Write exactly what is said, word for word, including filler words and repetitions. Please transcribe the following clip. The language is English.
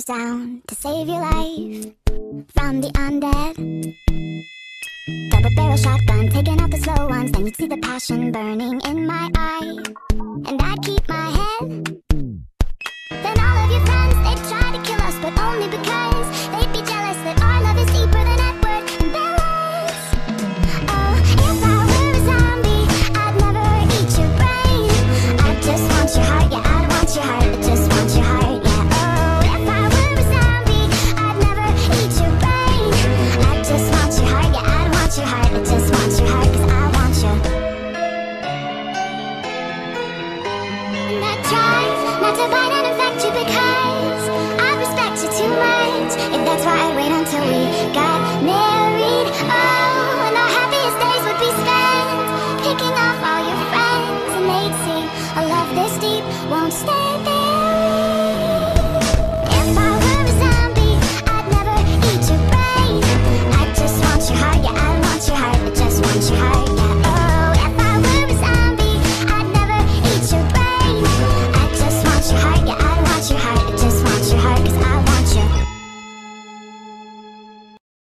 down to save your life from the undead. Double barrel shotgun, taking out the slow ones. Then you'd see the passion burning in my eye, and I'd keep my head. Then all of your friends, they'd try to kill us, but only because they'd be jealous that our love is deeper than Edward and Bella's. Oh, if I were a zombie, I'd never eat your brain. I just want your heart, yeah, I'd want your heart, I just want your heart, yeah. Oh, if I were a zombie, I'd never eat your brain. I just want your heart, yeah, I'd want your heart, I just want your heart, 'cause I want you. And I try not to bite and infect you because I respect you too much. If that's why I'd wait until we got married. Oh,